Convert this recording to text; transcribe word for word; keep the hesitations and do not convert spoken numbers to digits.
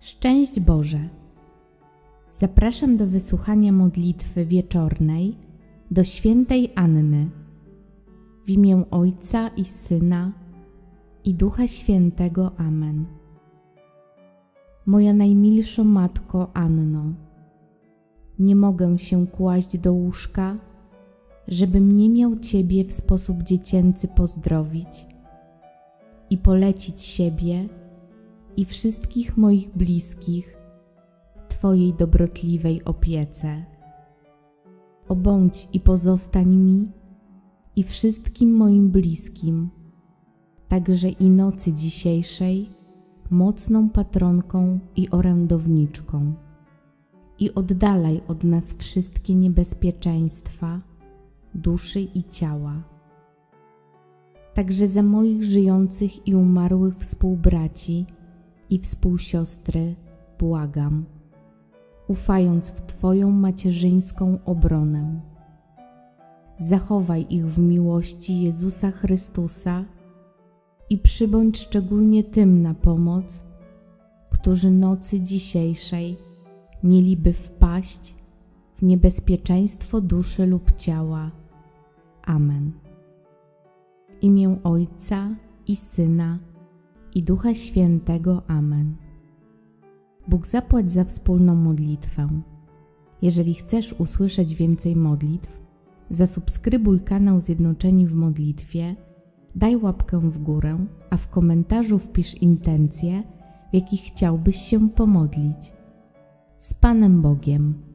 Szczęść Boże! Zapraszam do wysłuchania modlitwy wieczornej do świętej Anny. W imię Ojca i Syna i Ducha Świętego. Amen. Moja najmilsza Matko Anno, nie mogę się kłaść do łóżka, żebym nie miał Ciebie w sposób dziecięcy pozdrowić i polecić siebie i wszystkich moich bliskich Twojej dobrotliwej opiece. Obądź i pozostań mi i wszystkim moim bliskim, także i nocy dzisiejszej, mocną patronką i orędowniczką, i oddalaj od nas wszystkie niebezpieczeństwa duszy i ciała. Także za moich żyjących i umarłych współbraci i współsiostry błagam, ufając w Twoją macierzyńską obronę. Zachowaj ich w miłości Jezusa Chrystusa i przybądź szczególnie tym na pomoc, którzy nocy dzisiejszej mieliby wpaść w niebezpieczeństwo duszy lub ciała. Amen. W imię Ojca i Syna i Ducha Świętego. Amen. Bóg zapłać za wspólną modlitwę. Jeżeli chcesz usłyszeć więcej modlitw, zasubskrybuj kanał Zjednoczeni w Modlitwie, daj łapkę w górę, a w komentarzu wpisz intencje, w jakich chciałbyś się pomodlić. Z Panem Bogiem.